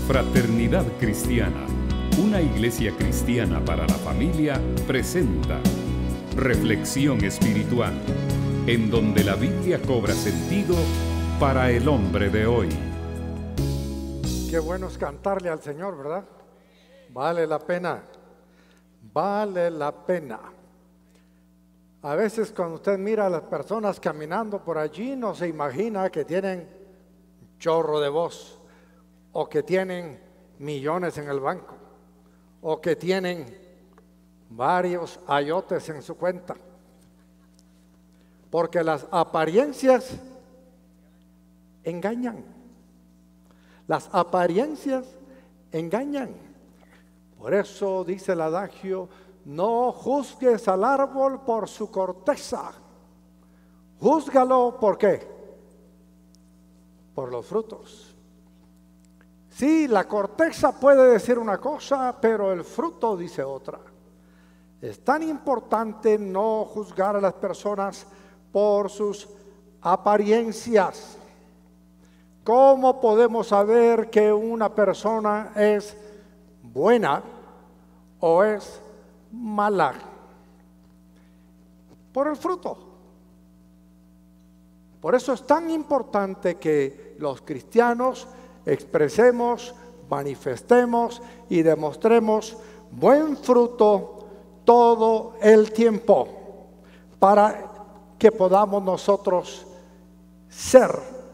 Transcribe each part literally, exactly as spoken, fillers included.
Fraternidad Cristiana, una iglesia cristiana para la familia, presenta Reflexión Espiritual, en donde la Biblia cobra sentido para el hombre de hoy. Qué bueno es cantarle al Señor, ¿verdad? Vale la pena, vale la pena. A veces cuando usted mira a las personas caminando por allí, no se imagina que tienen un chorro de voz, o que tienen millones en el banco, o que tienen varios ayotes en su cuenta. Porque las apariencias engañan. Las apariencias engañan. Por eso dice el adagio: no juzgues al árbol por su corteza. Júzgalo, ¿por qué? Por los frutos. Sí, la corteza puede decir una cosa, pero el fruto dice otra. Es tan importante no juzgar a las personas por sus apariencias. ¿Cómo podemos saber que una persona es buena o es mala? Por el fruto. Por eso es tan importante que los cristianos expresemos, manifestemos y demostremos buen fruto todo el tiempo, para que podamos nosotros ser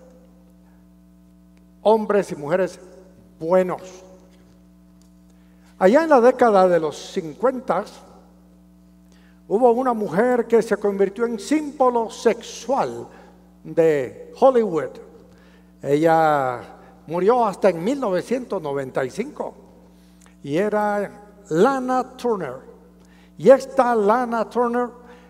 hombres y mujeres buenos. Allá en la década de los cincuenta hubo una mujer que se convirtió en símbolo sexual de Hollywood. Ella murió hasta en mil novecientos noventa y cinco y era Lana Turner. Y esta Lana Turner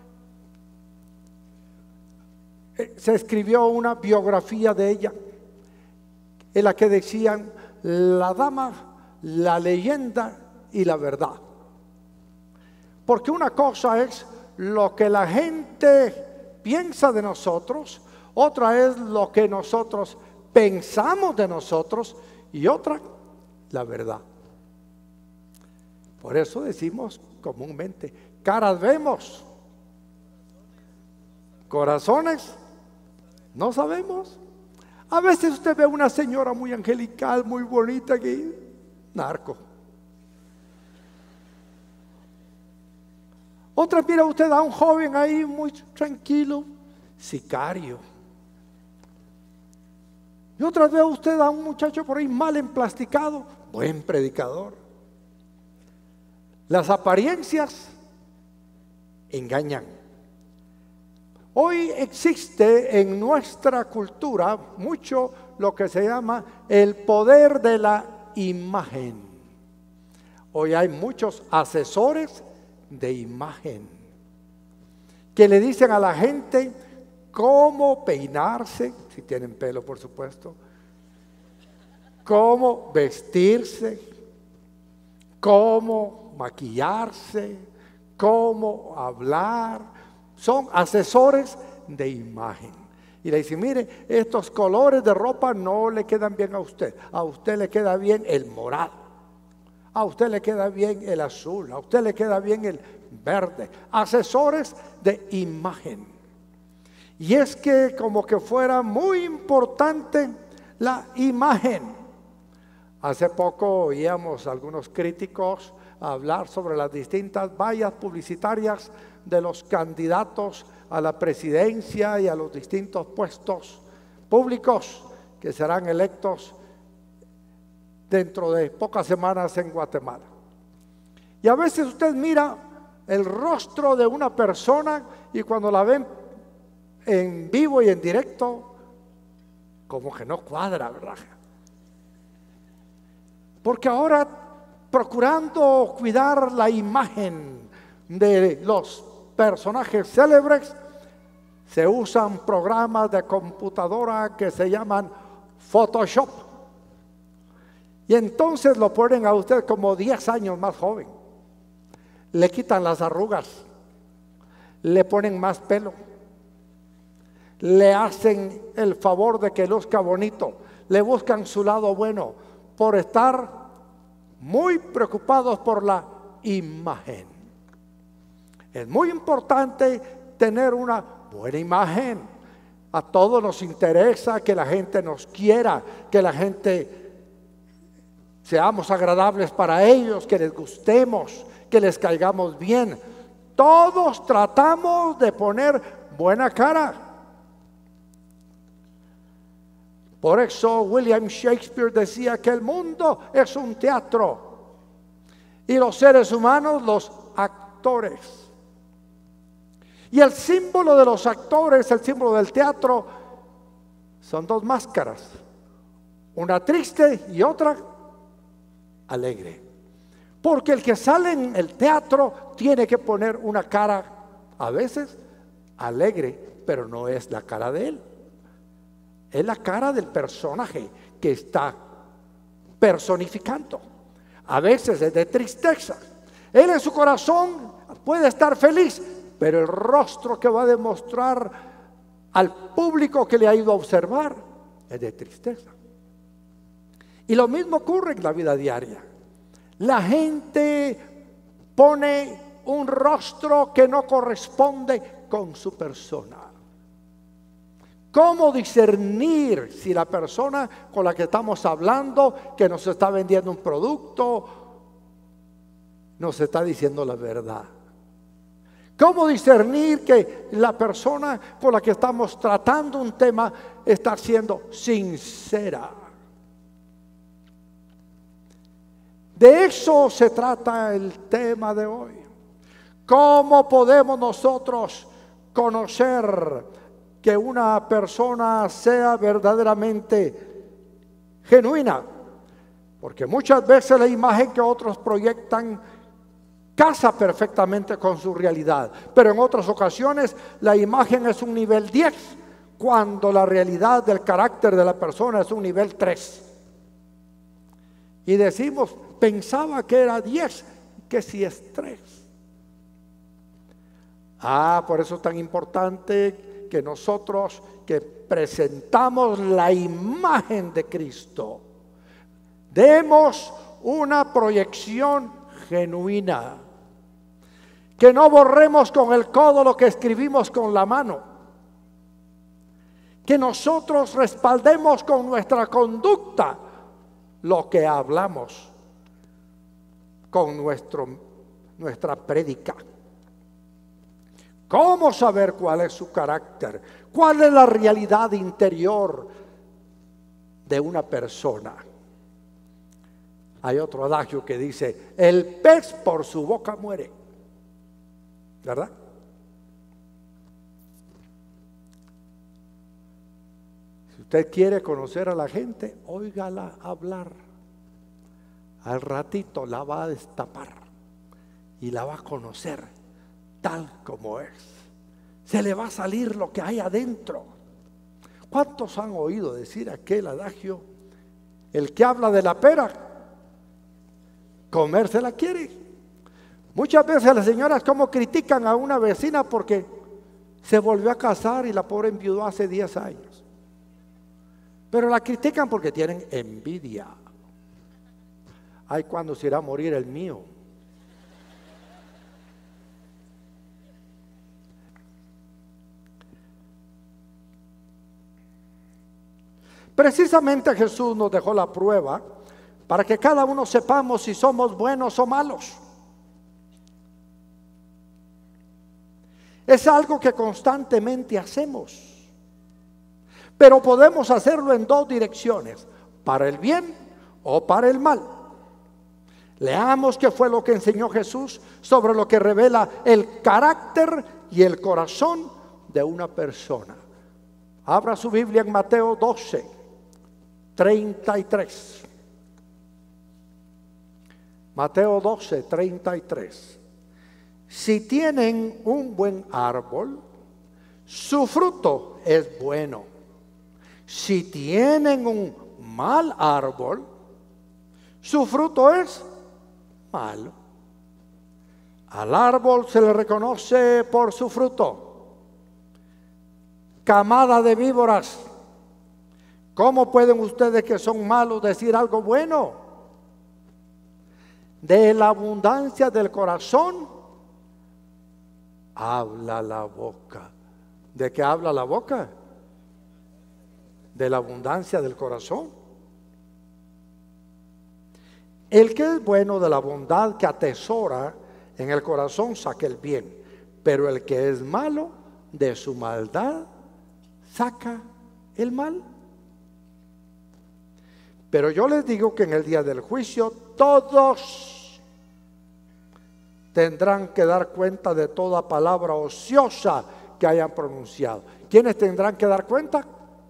eh, se escribió una biografía de ella en la que decían: la dama, la leyenda y la verdad. Porque una cosa es lo que la gente piensa de nosotros, otra es lo que nosotros pensamos de nosotros, y otra, la verdad. Por eso decimos comúnmente: caras vemos, corazones no sabemos. A veces usted ve a una señora muy angelical, muy bonita, que narco. Otra, mira usted a un joven ahí muy tranquilo, sicario. Y otra vez usted a un muchacho por ahí mal emplasticado, buen predicador. Las apariencias engañan. Hoy existe en nuestra cultura mucho lo que se llama el poder de la imagen. Hoy hay muchos asesores de imagen que le dicen a la gente cómo peinarse, si tienen pelo por supuesto, cómo vestirse, cómo maquillarse, cómo hablar. Son asesores de imagen. Y le dicen: mire, estos colores de ropa no le quedan bien a usted. A usted le queda bien el morado. A usted le queda bien el azul. A usted le queda bien el verde. Asesores de imagen. Y es que como que fuera muy importante la imagen. Hace poco oíamos a algunos críticos hablar sobre las distintas vallas publicitarias de los candidatos a la presidencia y a los distintos puestos públicos que serán electos dentro de pocas semanas en Guatemala. Y a veces usted mira el rostro de una persona y cuando la ven en vivo y en directo, como que no cuadra, ¿verdad? Porque ahora, procurando cuidar la imagen de los personajes célebres, se usan programas de computadora que se llaman Photoshop. Y entonces lo ponen a usted como diez años más joven. Le quitan las arrugas, le ponen más pelo, le hacen el favor de que luzca bonito, le buscan su lado bueno, por estar muy preocupados por la imagen. Es muy importante tener una buena imagen. A todos nos interesa que la gente nos quiera, que la gente seamos agradables para ellos, que les gustemos, que les caigamos bien. Todos tratamos de poner buena cara. Por eso William Shakespeare decía que el mundo es un teatro y los seres humanos los actores. Y el símbolo de los actores, el símbolo del teatro, son dos máscaras, una triste y otra alegre. Porque el que sale en el teatro tiene que poner una cara a veces alegre, pero no es la cara de él. Es la cara del personaje que está personificando. A veces es de tristeza. Él en su corazón puede estar feliz, pero el rostro que va a demostrar al público que le ha ido a observar es de tristeza. Y lo mismo ocurre en la vida diaria. La gente pone un rostro que no corresponde con su persona. ¿Cómo discernir si la persona con la que estamos hablando, que nos está vendiendo un producto, nos está diciendo la verdad? ¿Cómo discernir que la persona con la que estamos tratando un tema está siendo sincera? De eso se trata el tema de hoy. ¿Cómo podemos nosotros conocer que una persona sea verdaderamente genuina? Porque muchas veces la imagen que otros proyectan casa perfectamente con su realidad, pero en otras ocasiones la imagen es un nivel diez, cuando la realidad del carácter de la persona es un nivel tres. Y decimos, pensaba que era diez, que si es tres. Ah, por eso es tan importante que nosotros que presentamos la imagen de Cristo, demos una proyección genuina. Que no borremos con el codo lo que escribimos con la mano. Que nosotros respaldemos con nuestra conducta lo que hablamos con nuestro, nuestra prédica. ¿Cómo saber cuál es su carácter? ¿Cuál es la realidad interior de una persona? Hay otro adagio que dice, el pez por su boca muere. ¿Verdad? Si usted quiere conocer a la gente, óigala hablar. Al ratito la va a destapar y la va a conocer tal como es. Se le va a salir lo que hay adentro. ¿Cuántos han oído decir aquel adagio? El que habla de la pera, comérsela quiere. Muchas veces las señoras como critican a una vecina porque se volvió a casar y la pobre enviudó hace diez años. Pero la critican porque tienen envidia. Ay, ¿cuándo se irá a morir el mío? Precisamente Jesús nos dejó la prueba para que cada uno sepamos si somos buenos o malos. Es algo que constantemente hacemos, pero podemos hacerlo en dos direcciones, para el bien o para el mal. Leamos qué fue lo que enseñó Jesús sobre lo que revela el carácter y el corazón de una persona. Abra su Biblia en Mateo doce, treinta y tres. Mateo doce, treinta y tres. Si tienen un buen árbol, su fruto es bueno. Si tienen un mal árbol, su fruto es malo. Al árbol se le reconoce por su fruto. Camada de víboras, ¿Cómo pueden ustedes que son malos decir algo bueno? De la abundancia del corazón habla la boca. ¿De qué habla la boca? De la abundancia del corazón. El que es bueno de la bondad que atesora en el corazón saca el bien, pero el que es malo de su maldad saca el mal. Pero yo les digo que en el día del juicio todos tendrán que dar cuenta de toda palabra ociosa que hayan pronunciado. ¿Quiénes tendrán que dar cuenta?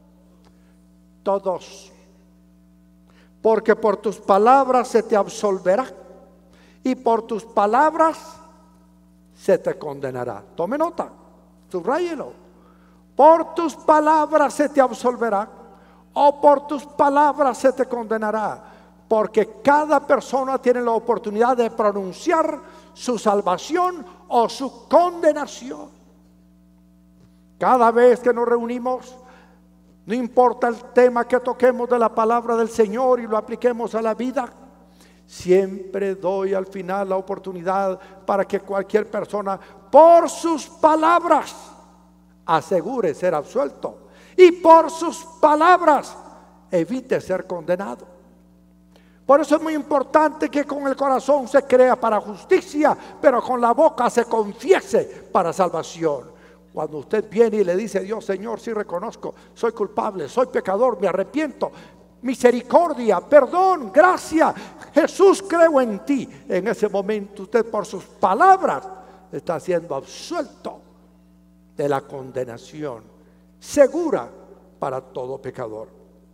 Todos. Porque por tus palabras se te absolverá y por tus palabras se te condenará. Tome nota, subráyelo. Por tus palabras se te absolverá o por tus palabras se te condenará. Porque cada persona tiene la oportunidad de pronunciar su salvación o su condenación. Cada vez que nos reunimos, no importa el tema que toquemos de la palabra del Señor y lo apliquemos a la vida, siempre doy al final la oportunidad para que cualquier persona por sus palabras asegure ser absuelto y por sus palabras evite ser condenado. Por eso es muy importante que con el corazón se crea para justicia, pero con la boca se confiese para salvación. Cuando usted viene y le dice a Dios: Señor, sí reconozco, soy culpable, soy pecador, me arrepiento, misericordia, perdón, gracia, Jesús, creo en ti. En ese momento usted por sus palabras está siendo absuelto de la condenación segura para todo pecador.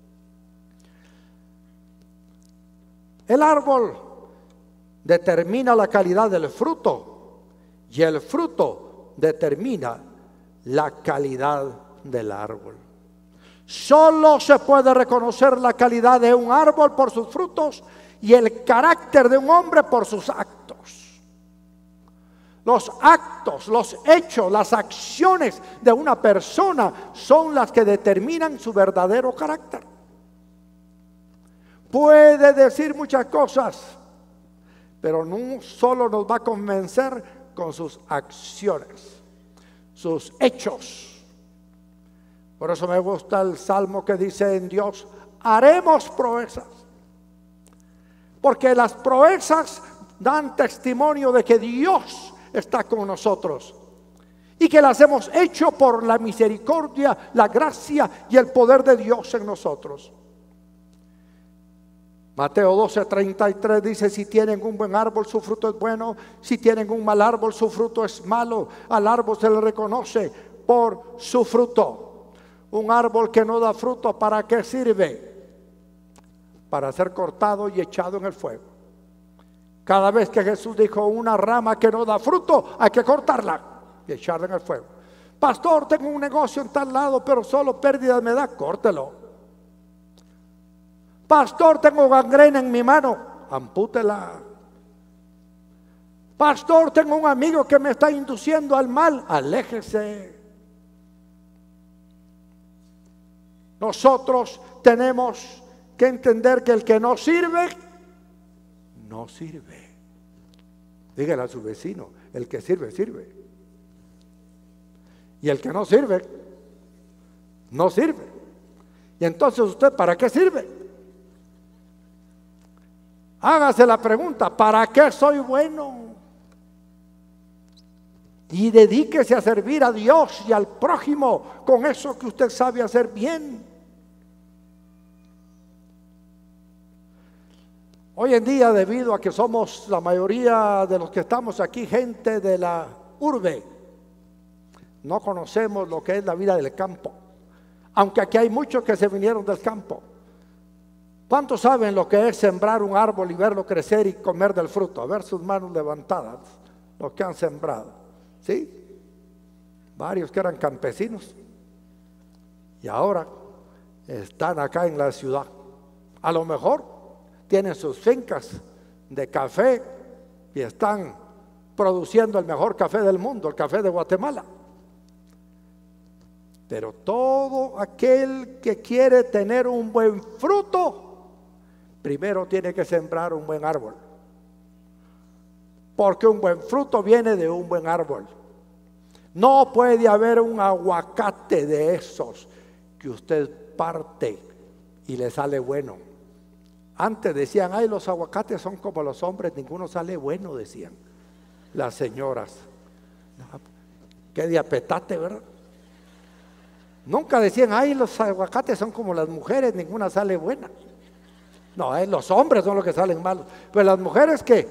El árbol determina la calidad del fruto y el fruto determina la calidad del árbol. Solo se puede reconocer la calidad de un árbol por sus frutos y el carácter de un hombre por sus actos. Los actos, los hechos, las acciones de una persona son las que determinan su verdadero carácter. Puede decir muchas cosas, pero no solo nos va a convencer con sus acciones, sus hechos. Por eso me gusta el salmo que dice: en Dios haremos proezas. Porque las proezas dan testimonio de que Dios está con nosotros y que las hemos hecho por la misericordia, la gracia y el poder de Dios en nosotros. Mateo doce, treinta y tres dice: si tienen un buen árbol, su fruto es bueno; si tienen un mal árbol, su fruto es malo. Al árbol se le reconoce por su fruto. Un árbol que no da fruto, ¿para qué sirve? Para ser cortado y echado en el fuego. Cada vez que Jesús dijo: una rama que no da fruto, hay que cortarla y echarla en el fuego. Pastor, tengo un negocio en tal lado, pero solo pérdida me da, córtelo. Pastor, tengo gangrena en mi mano, ampútela. Pastor, tengo un amigo que me está induciendo al mal, aléjese. Nosotros tenemos que entender que el que no sirve, no sirve. Dígale a su vecino: el que sirve, sirve. Y el que no sirve, no sirve. Y entonces usted, ¿para qué sirve? Hágase la pregunta: ¿para qué soy bueno? Y dedíquese a servir a Dios y al prójimo con eso que usted sabe hacer bien. Hoy en día, debido a que somos la mayoría de los que estamos aquí gente de la urbe, no conocemos lo que es la vida del campo, aunque aquí hay muchos que se vinieron del campo. ¿Cuántos saben lo que es sembrar un árbol y verlo crecer y comer del fruto? A ver sus manos levantadas, los que han sembrado. ¿Sí? Varios que eran campesinos y ahora están acá en la ciudad. A lo mejor tienen sus fincas de café y están produciendo el mejor café del mundo, el café de Guatemala. Pero todo aquel que quiere tener un buen fruto, primero tiene que sembrar un buen árbol. Porque un buen fruto viene de un buen árbol. No puede haber un aguacate de esos que usted parte y le sale bueno. Antes decían, ay, los aguacates son como los hombres, ninguno sale bueno, decían las señoras. Qué diapetate, ¿verdad? Nunca decían, ay, los aguacates son como las mujeres, ninguna sale buena. No, eh, los hombres son los que salen malos. Pero las mujeres, ¿qué?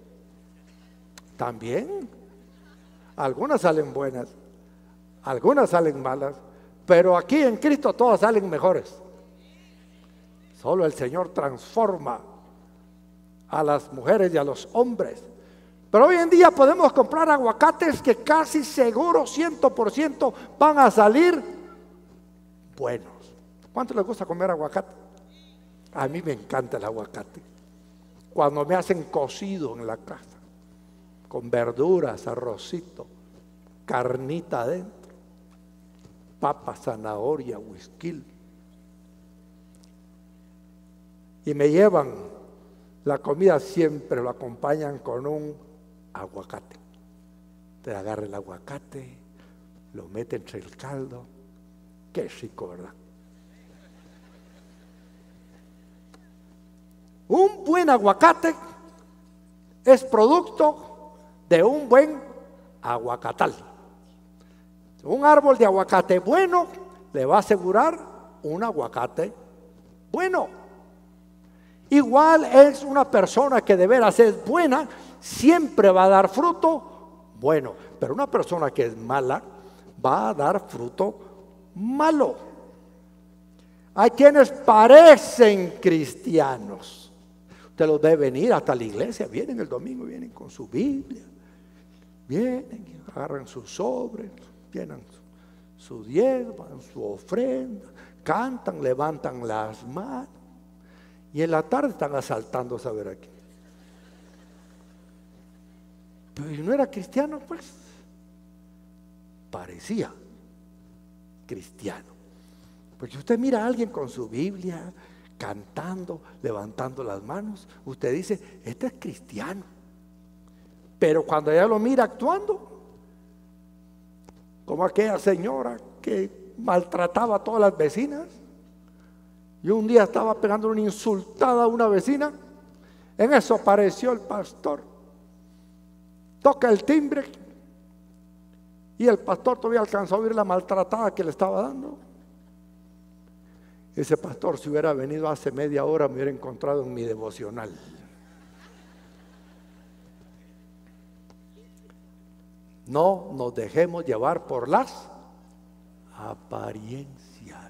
También. Algunas salen buenas, algunas salen malas. Pero aquí en Cristo todas salen mejores. Solo el Señor transforma a las mujeres y a los hombres. Pero hoy en día podemos comprar aguacates que casi seguro, ciento por ciento, van a salir buenos. ¿Cuánto les gusta comer aguacate? A mí me encanta el aguacate. Cuando me hacen cocido en la casa, con verduras, arrocito, carnita adentro, papa, zanahoria, whisky. Y me llevan la comida, siempre lo acompañan con un aguacate. Te agarra el aguacate, lo mete entre el caldo. Qué rico, ¿verdad? Un buen aguacate es producto de un buen aguacatal. Un árbol de aguacate bueno le va a asegurar un aguacate bueno. Igual es una persona que de veras es buena, siempre va a dar fruto bueno. Pero una persona que es mala va a dar fruto malo. Hay quienes parecen cristianos. Usted los ve venir hasta la iglesia, vienen el domingo, vienen con su Biblia, vienen, agarran sus sobres, llenan su, su diezmo, su ofrenda, cantan, levantan las manos y en la tarde están asaltando a saber a quién. Pero si no era cristiano, pues parecía cristiano. Porque usted mira a alguien con su Biblia, cantando, levantando las manos, usted dice, este es cristiano. Pero cuando ella lo mira actuando, como aquella señora que maltrataba a todas las vecinas, y un día estaba pegando una insultada a una vecina, en eso apareció el pastor, toca el timbre, y el pastor todavía alcanzó a oír la maltratada que le estaba dando. Ese pastor, si hubiera venido hace media hora, me hubiera encontrado en mi devocional. No nos dejemos llevar por las apariencias.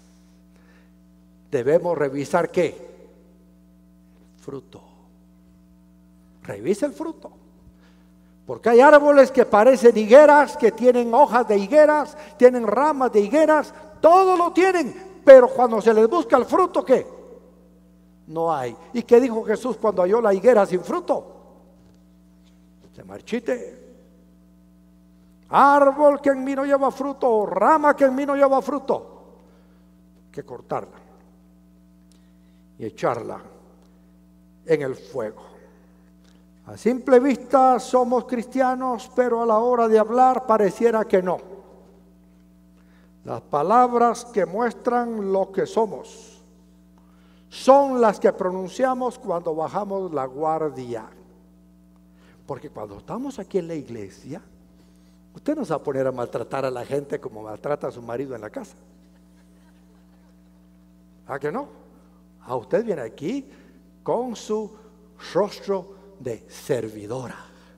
Debemos revisar ¿qué? El fruto. Revisa el fruto. Porque hay árboles que parecen higueras, que tienen hojas de higueras, tienen ramas de higueras, todo lo tienen. Pero cuando se les busca el fruto, ¿qué? No hay. ¿Y qué dijo Jesús cuando halló la higuera sin fruto? Se marchite. Árbol que en mí no lleva fruto, o rama que en mí no lleva fruto, que cortarla y echarla en el fuego. A simple vista somos cristianos, pero a la hora de hablar pareciera que no. Las palabras que muestran lo que somos son las que pronunciamos cuando bajamos la guardia. Porque cuando estamos aquí en la iglesia, usted no se va a poner a maltratar a la gente como maltrata a su marido en la casa. ¿A que no? A usted viene aquí con su rostro de servidora,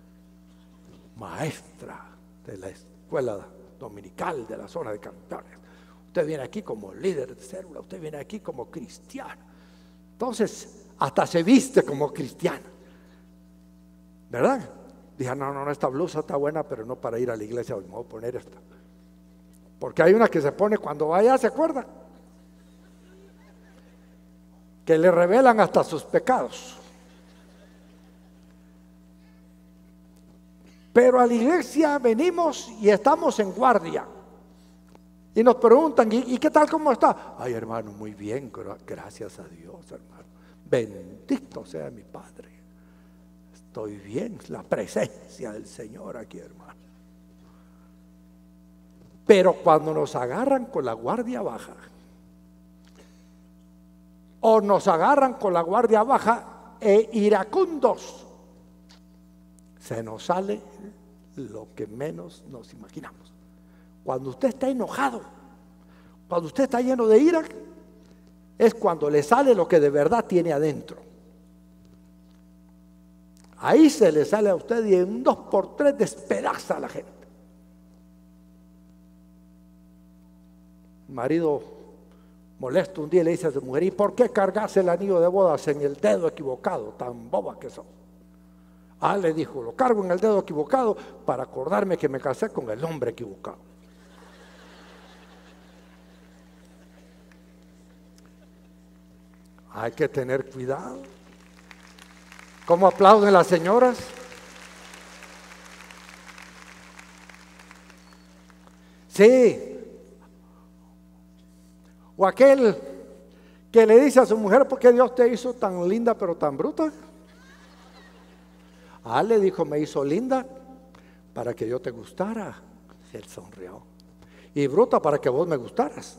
maestra de la escuela dominical de la zona de Cantares. Usted viene aquí como líder de célula, usted viene aquí como cristiano. Entonces, hasta se viste como cristiano, ¿verdad? Dije, no, no, no, esta blusa está buena, pero no para ir a la iglesia, hoy me voy a poner esta. Porque hay una que se pone cuando vaya, ¿se acuerda? Que le revelan hasta sus pecados. Pero a la iglesia venimos y estamos en guardia. Y nos preguntan, ¿y, ¿y qué tal, cómo está? Ay, hermano, muy bien, gracias a Dios, hermano. Bendito sea mi Padre. Estoy bien, la presencia del Señor aquí, hermano. Pero cuando nos agarran con la guardia baja, o nos agarran con la guardia baja e iracundos, se nos sale lo que menos nos imaginamos. Cuando usted está enojado, cuando usted está lleno de ira, es cuando le sale lo que de verdad tiene adentro. Ahí se le sale a usted y en dos por tres despedaza a la gente. El marido molesto un día le dice a su mujer: ¿y por qué cargas el anillo de bodas en el dedo equivocado? Tan boba que sos. Ah, le dijo, lo cargo en el dedo equivocado para acordarme que me casé con el hombre equivocado. Hay que tener cuidado. ¿Cómo aplauden las señoras? Sí. O aquel que le dice a su mujer: ¿por qué Dios te hizo tan linda pero tan bruta? Ah, le dijo: me hizo linda para que yo te gustara. Él sonrió. Y bruta para que vos me gustaras.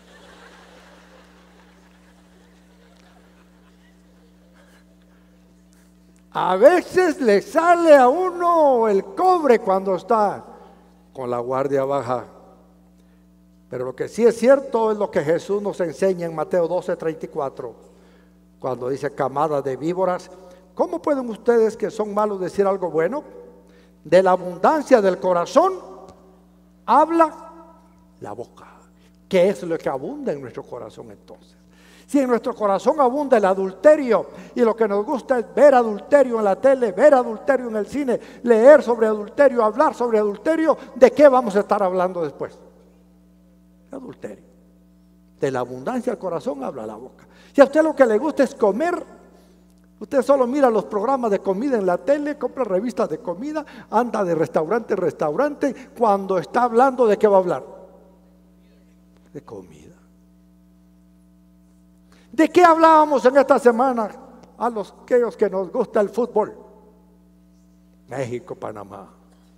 A veces le sale a uno el cobre cuando está con la guardia baja. Pero lo que sí es cierto es lo que Jesús nos enseña en Mateo doce, treinta y cuatro, cuando dice: camada de víboras, ¿cómo pueden ustedes que son malos decir algo bueno? De la abundancia del corazón habla la boca. ¿Qué es lo que abunda en nuestro corazón entonces? Si en nuestro corazón abunda el adulterio, y lo que nos gusta es ver adulterio en la tele, ver adulterio en el cine, leer sobre adulterio, hablar sobre adulterio, ¿de qué vamos a estar hablando después? Adulterio. De la abundancia del corazón habla la boca. Si a usted lo que le gusta es comer, usted solo mira los programas de comida en la tele, compra revistas de comida, anda de restaurante en restaurante. Cuando está hablando, ¿de qué va a hablar? De comida. ¿De qué hablábamos en esta semana a los aquellos que nos gusta el fútbol? México, Panamá.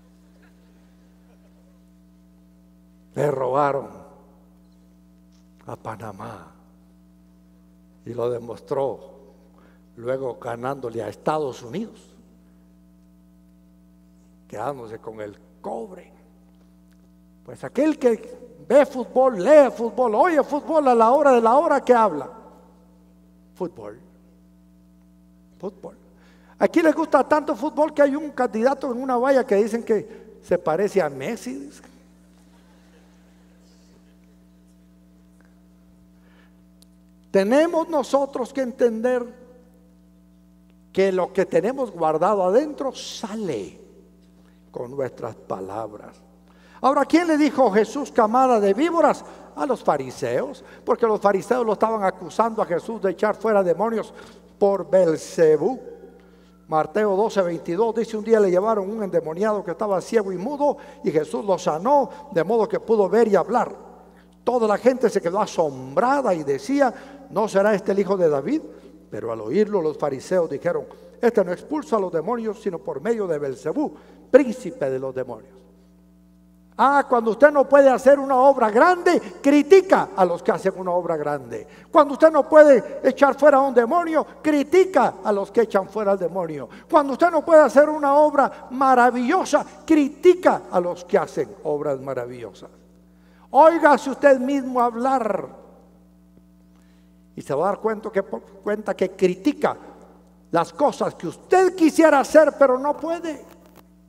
Le robaron a Panamá y lo demostró luego ganándole a Estados Unidos, quedándose con el cobre. Pues aquel que ve fútbol, lee fútbol, oye fútbol, a la hora de la hora que habla, fútbol, fútbol. Aquí les gusta tanto fútbol que hay un candidato en una valla que dicen que se parece a Messi. Tenemos nosotros que entender que lo que tenemos guardado adentro sale con nuestras palabras. Ahora, ¿quién le dijo Jesús camada de víboras? A los fariseos, porque los fariseos lo estaban acusando a Jesús de echar fuera demonios por Belcebú. Mateo doce, veintidós dice: un día le llevaron un endemoniado que estaba ciego y mudo, y Jesús lo sanó de modo que pudo ver y hablar. Toda la gente se quedó asombrada y decía: ¿no será este el hijo de David? Pero al oírlo los fariseos dijeron: este no expulsa a los demonios sino por medio de Belcebú, príncipe de los demonios. Ah, cuando usted no puede hacer una obra grande, critica a los que hacen una obra grande. Cuando usted no puede echar fuera a un demonio, critica a los que echan fuera al demonio. Cuando usted no puede hacer una obra maravillosa, critica a los que hacen obras maravillosas. Óigase usted mismo hablar y se va a dar cuenta que, cuenta que critica las cosas que usted quisiera hacer pero no puede.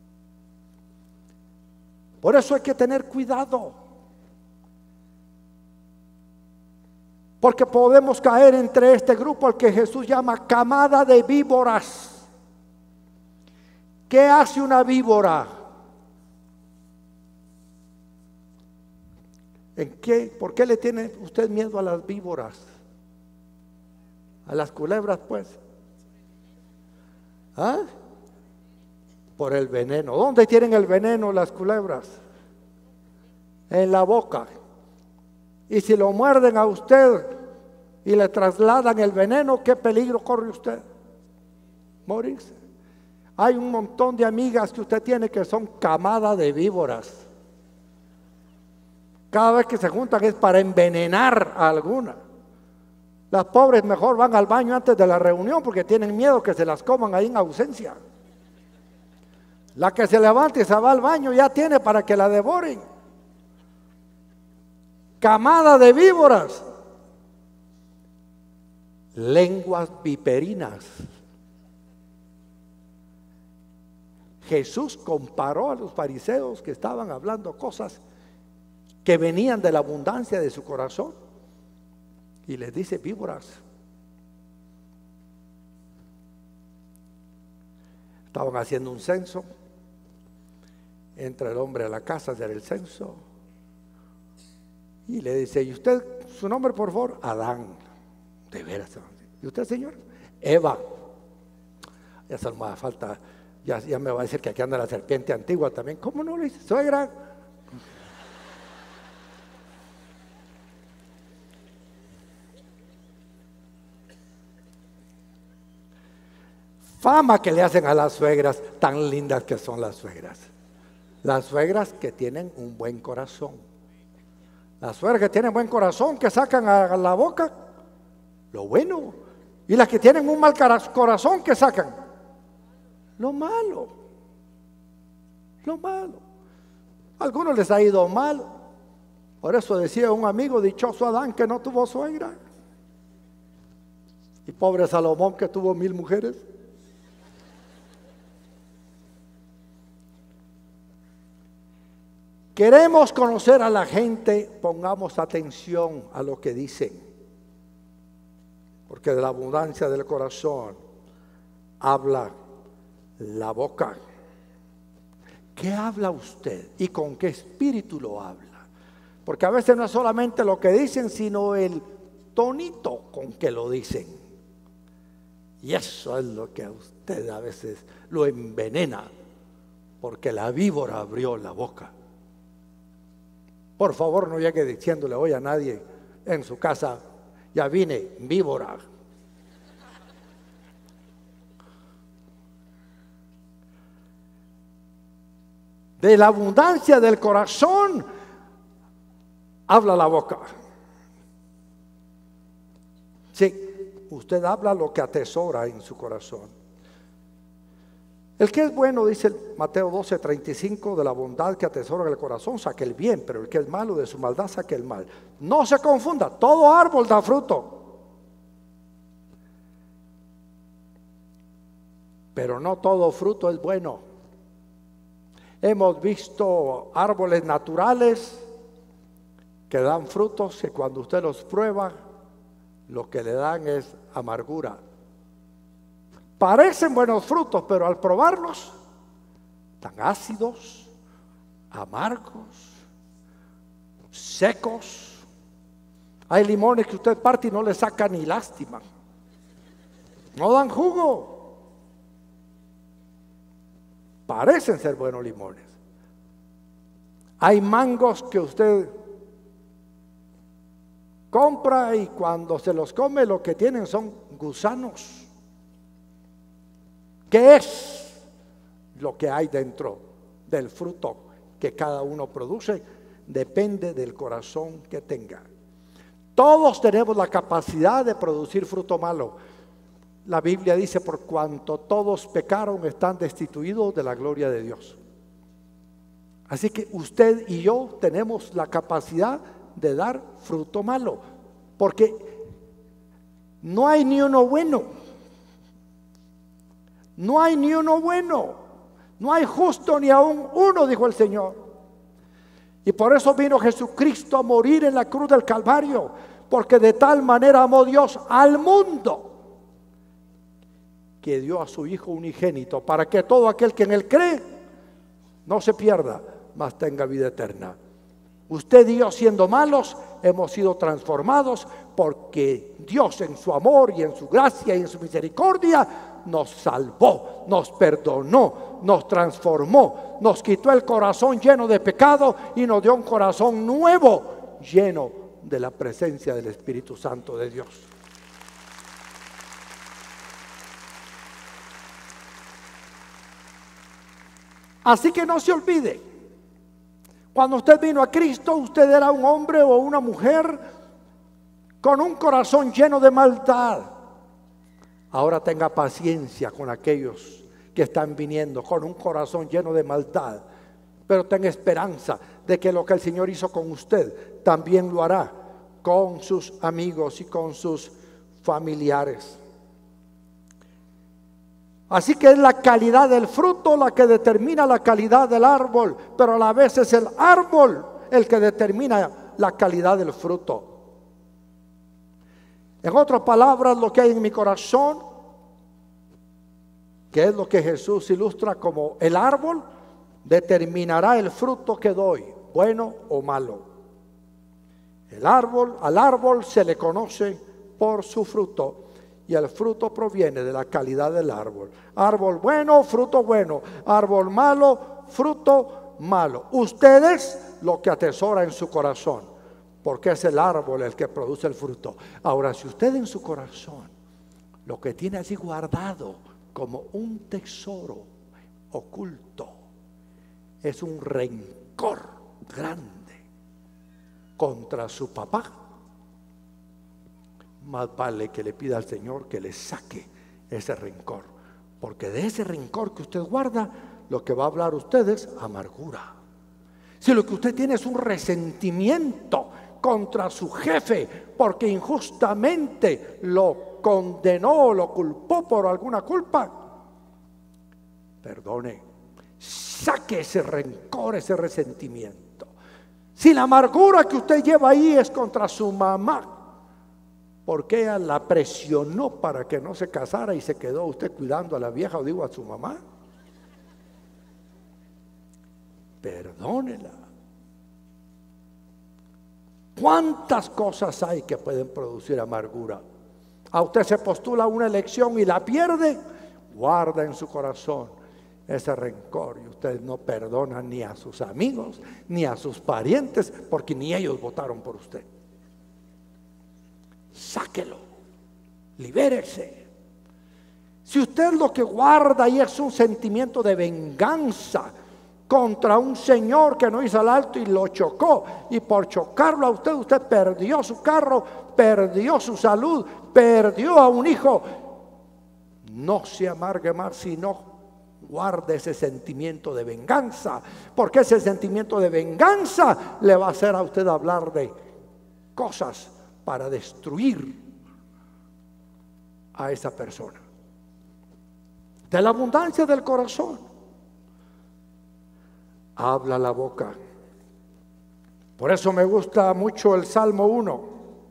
Por eso hay que tener cuidado, porque podemos caer entre este grupo al que Jesús llama camada de víboras. ¿Qué hace una víbora? ¿En qué? ¿Por qué le tiene usted miedo a las víboras? A las culebras, pues. ¿Ah? Por el veneno. ¿Dónde tienen el veneno las culebras? En la boca. Y si lo muerden a usted y le trasladan el veneno, ¿qué peligro corre usted? Morirse. Hay un montón de amigas que usted tiene que son camada de víboras. Cada vez que se juntan es para envenenar a alguna. Las pobres mejor van al baño antes de la reunión porque tienen miedo que se las coman ahí en ausencia. La que se levanta y se va al baño ya tiene para que la devoren. Camada de víboras. Lenguas viperinas. Jesús comparó a los fariseos que estaban hablando cosas que venían de la abundancia de su corazón y les dice víboras. Estaban haciendo un censo. Entra el hombre a la casa a hacer el censo y le dice: ¿y usted, su nombre por favor? Adán. De veras. ¿Y usted, señor? Eva. Ya solo me falta, ya, ya me va a decir que aquí anda la serpiente antigua también. ¿Cómo no le dice? Suegra. Fama que le hacen a las suegras, tan lindas que son las suegras. Las suegras que tienen un buen corazón. Las suegras que tienen buen corazón, que sacan a la boca lo bueno. Y las que tienen un mal corazón, que sacan lo malo. Lo malo. A algunos les ha ido mal. Por eso decía un amigo: dichoso Adán que no tuvo suegra. Y pobre Salomón que tuvo mil mujeres. Queremos conocer a la gente, pongamos atención a lo que dicen, porque de la abundancia del corazón habla la boca. ¿Qué habla usted y con qué espíritu lo habla? Porque a veces no es solamente lo que dicen, sino el tonito con que lo dicen. Y eso es lo que a usted a veces lo envenena, porque la víbora abrió la boca. Por favor, no llegue diciéndole hoy a nadie en su casa: ya vine, víbora. De la abundancia del corazón habla la boca. Sí, usted habla lo que atesora en su corazón. El que es bueno, dice Mateo doce, treinta y cinco, de la bondad que atesora en el corazón saca el bien, pero el que es malo de su maldad saca el mal. No se confunda, todo árbol da fruto, pero no todo fruto es bueno. Hemos visto árboles naturales que dan frutos que cuando usted los prueba, lo que le dan es amargura. Parecen buenos frutos, pero al probarlos, tan ácidos, amargos, secos. Hay limones que usted parte y no le saca ni lástima. No dan jugo. Parecen ser buenos limones. Hay mangos que usted compra y cuando se los come lo que tienen son gusanos. ¿Qué es lo que hay dentro del fruto que cada uno produce? Depende del corazón que tenga. Todos tenemos la capacidad de producir fruto malo. La Biblia dice: por cuanto todos pecaron, están destituidos de la gloria de Dios. Así que usted y yo tenemos la capacidad de dar fruto malo, porque no hay ni uno bueno. No hay ni uno bueno, no hay justo ni aún uno, dijo el Señor. Y por eso vino Jesucristo a morir en la cruz del Calvario, porque de tal manera amó Dios al mundo, que dio a su Hijo unigénito, para que todo aquel que en Él cree no se pierda, mas tenga vida eterna. Usted y yo, siendo malos, hemos sido transformados, porque Dios en su amor y en su gracia y en su misericordia nos salvó, nos perdonó, nos transformó, nos quitó el corazón lleno de pecado y nos dio un corazón nuevo, lleno de la presencia del Espíritu Santo de Dios. Así que no se olvide, cuando usted vino a Cristo, usted era un hombre o una mujer con un corazón lleno de maldad. Ahora tenga paciencia con aquellos que están viniendo con un corazón lleno de maldad, pero tenga esperanza de que lo que el Señor hizo con usted también lo hará con sus amigos y con sus familiares. Así que es la calidad del fruto la que determina la calidad del árbol, pero a la vez es el árbol el que determina la calidad del fruto. En otras palabras, lo que hay en mi corazón, que es lo que Jesús ilustra como el árbol, determinará el fruto que doy, bueno o malo. El árbol, al árbol se le conoce por su fruto, y el fruto proviene de la calidad del árbol. Árbol bueno, fruto bueno. Árbol malo, fruto malo. Usted es lo que atesora en su corazón, porque es el árbol el que produce el fruto. Ahora, si usted en su corazón lo que tiene allí guardado como un tesoro oculto es un rencor grande contra su papá, más vale que le pida al Señor que le saque ese rencor, porque de ese rencor que usted guarda, lo que va a hablar usted es amargura. Si lo que usted tiene es un resentimiento contra su jefe, porque injustamente lo condenó, lo culpó por alguna culpa, perdone, saque ese rencor, ese resentimiento. Si la amargura que usted lleva ahí es contra su mamá, porque ella la presionó para que no se casara y se quedó usted cuidando a la vieja, o digo a su mamá, perdónela. ¿Cuántas cosas hay que pueden producir amargura? A usted se postula una elección y la pierde, guarda en su corazón ese rencor y usted no perdona ni a sus amigos ni a sus parientes, porque ni ellos votaron por usted. Sáquelo, libérese. Si usted lo que guarda ahí es un sentimiento de venganza contra un señor que no hizo el alto y lo chocó, y por chocarlo a usted, usted perdió su carro, perdió su salud, perdió a un hijo, no se amargue más, sino guarde ese sentimiento de venganza, porque ese sentimiento de venganza le va a hacer a usted hablar de cosas para destruir a esa persona. De la abundancia del corazón habla la boca. Por eso me gusta mucho el Salmo uno,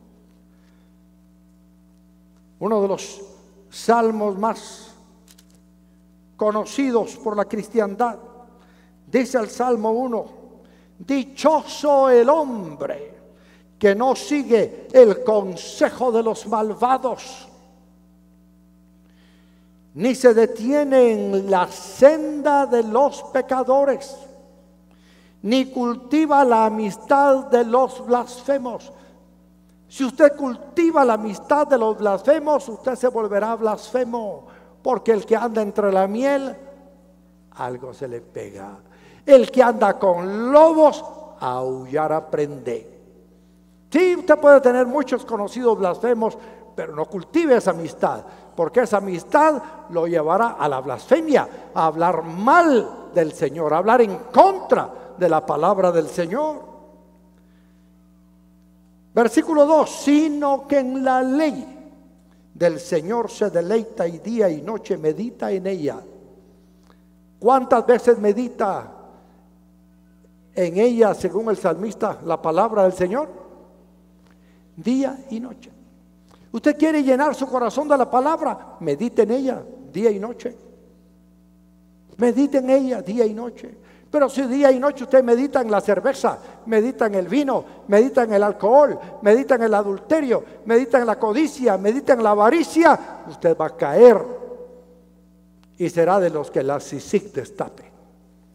uno de los salmos más conocidos por la cristiandad. Dice el Salmo uno: dichoso el hombre que no sigue el consejo de los malvados, ni se detiene en la senda de los pecadores, ni cultiva la amistad de los blasfemos. Si usted cultiva la amistad de los blasfemos, usted se volverá blasfemo, porque el que anda entre la miel, algo se le pega. El que anda con lobos, aullar aprende. Sí, usted puede tener muchos conocidos blasfemos, pero no cultive esa amistad, porque esa amistad lo llevará a la blasfemia, a hablar mal del Señor, a hablar en contra de la palabra del Señor. Versículo dos: sino que en la ley del Señor se deleita, y día y noche medita en ella. ¿Cuántas veces medita en ella, según el salmista, la palabra del Señor? Día y noche. ¿Usted quiere llenar su corazón de la palabra? Medite en ella día y noche. Medite en ella día y noche. Pero si día y noche usted medita en la cerveza, medita en el vino, medita en el alcohol, medita en el adulterio, medita en la codicia, medita en la avaricia, usted va a caer y será de los que la sisic destape.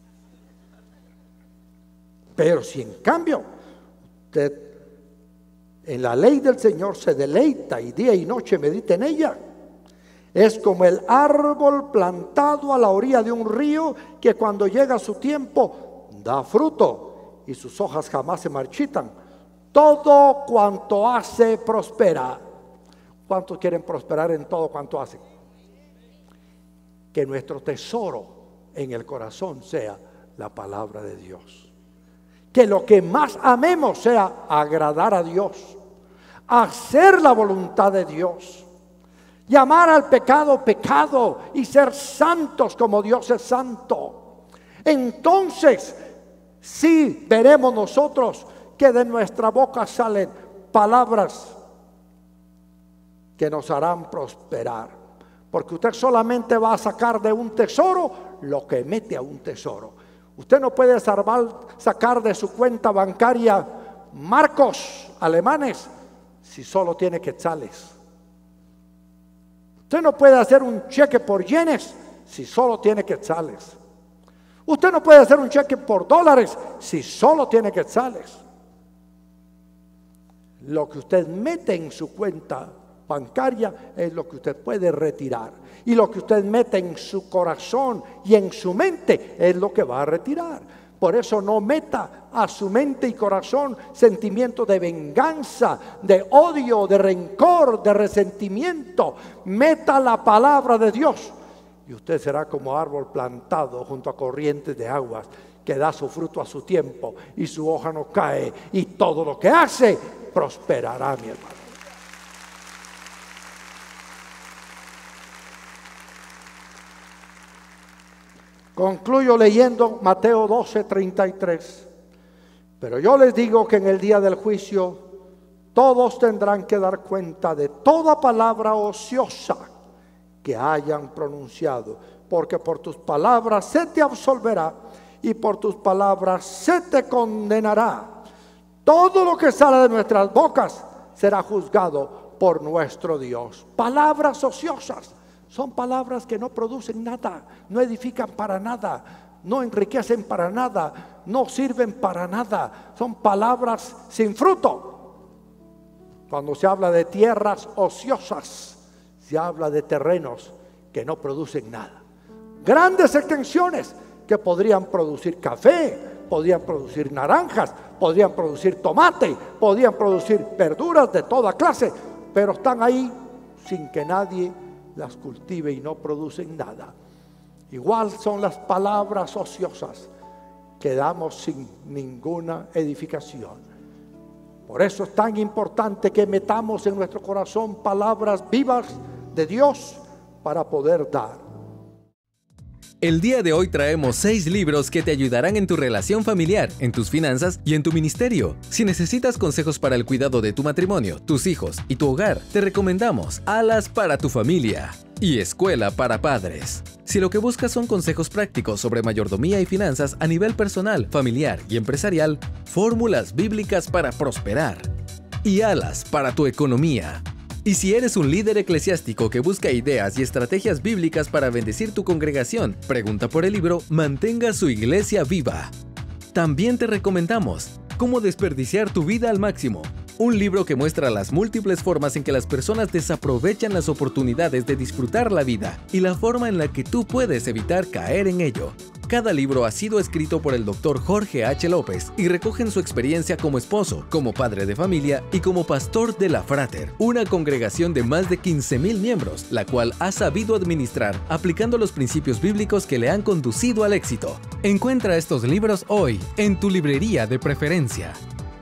Pero si en cambio usted en la ley del Señor se deleita y día y noche medita en ella. Es como el árbol plantado a la orilla de un río que cuando llega su tiempo da fruto y sus hojas jamás se marchitan. Todo cuanto hace prospera. ¿Cuántos quieren prosperar en todo cuanto hacen? Que nuestro tesoro en el corazón sea la palabra de Dios. Que lo que más amemos sea agradar a Dios, hacer la voluntad de Dios, llamar al pecado pecado y ser santos como Dios es santo. Entonces sí veremos nosotros que de nuestra boca salen palabras que nos harán prosperar, porque usted solamente va a sacar de un tesoro lo que mete a un tesoro. Usted no puede salvar, sacar de su cuenta bancaria marcos alemanes si solo tiene quetzales. Usted no puede hacer un cheque por yenes si solo tiene quetzales. Usted no puede hacer un cheque por dólares si solo tiene quetzales. Lo que usted mete en su cuenta bancaria es lo que usted puede retirar, y lo que usted mete en su corazón y en su mente es lo que va a retirar. Por eso no meta a su mente y corazón sentimientos de venganza, de odio, de rencor, de resentimiento. Meta la palabra de Dios y usted será como árbol plantado junto a corrientes de aguas, que da su fruto a su tiempo y su hoja no cae, y todo lo que hace prosperará, mi hermano. Concluyo leyendo Mateo doce, treinta y tres. Pero yo les digo que en el día del juicio todos tendrán que dar cuenta de toda palabra ociosa que hayan pronunciado, porque por tus palabras se te absolverá y por tus palabras se te condenará. Todo lo que sale de nuestras bocas será juzgado por nuestro Dios. Palabras ociosas son palabras que no producen nada, no edifican para nada, no enriquecen para nada, no sirven para nada. Son palabras sin fruto. Cuando se habla de tierras ociosas, se habla de terrenos que no producen nada. Grandes extensiones que podrían producir café, podrían producir naranjas, podrían producir tomate, podrían producir verduras de toda clase, pero están ahí sin que nadie las cultive y no producen nada. Igual son las palabras ociosas, quedamos sin ninguna edificación. Por eso es tan importante que metamos en nuestro corazón palabras vivas de Dios para poder dar. El día de hoy traemos seis libros que te ayudarán en tu relación familiar, en tus finanzas y en tu ministerio. Si necesitas consejos para el cuidado de tu matrimonio, tus hijos y tu hogar, te recomendamos Alas para tu familia y Escuela para Padres. Si lo que buscas son consejos prácticos sobre mayordomía y finanzas a nivel personal, familiar y empresarial, Fórmulas Bíblicas para Prosperar y Alas para tu Economía. Y si eres un líder eclesiástico que busca ideas y estrategias bíblicas para bendecir tu congregación, pregunta por el libro Mantenga su iglesia viva. También te recomendamos Cómo desperdiciar tu vida al máximo, un libro que muestra las múltiples formas en que las personas desaprovechan las oportunidades de disfrutar la vida y la forma en la que tú puedes evitar caer en ello. Cada libro ha sido escrito por el doctor Jorge H. López y recogen su experiencia como esposo, como padre de familia y como pastor de la Frater, una congregación de más de quince mil miembros, la cual ha sabido administrar aplicando los principios bíblicos que le han conducido al éxito. Encuentra estos libros hoy en tu librería de preferencia.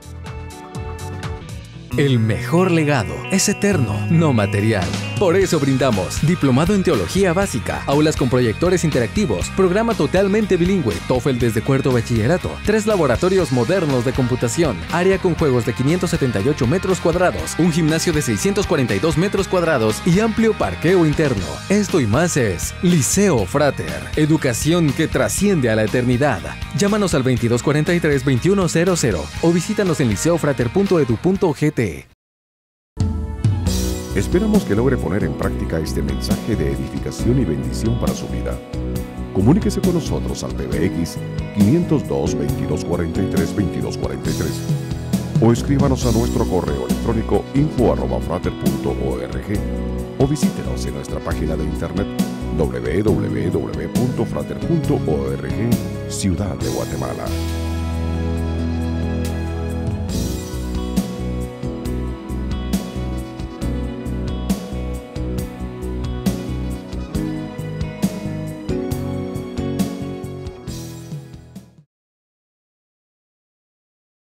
El mejor legado es eterno, no material. Por eso brindamos Diplomado en Teología Básica, aulas con proyectores interactivos, programa totalmente bilingüe, TOEFL desde cuarto bachillerato, tres laboratorios modernos de computación, área con juegos de quinientos setenta y ocho metros cuadrados, un gimnasio de seiscientos cuarenta y dos metros cuadrados y amplio parqueo interno. Esto y más es Liceo Frater, educación que trasciende a la eternidad. Llámanos al veintidós cuarenta y tres, veintiuno cero cero o visítanos en liceo frater punto edu punto gt. Esperamos que logre poner en práctica este mensaje de edificación y bendición para su vida. Comuníquese con nosotros al P B X quinientos dos, veintidós cuarenta y tres, veintidós cuarenta y tres o escríbanos a nuestro correo electrónico info arroba frater punto org o visítenos en nuestra página de internet doble u doble u doble u punto frater punto org, Ciudad de Guatemala.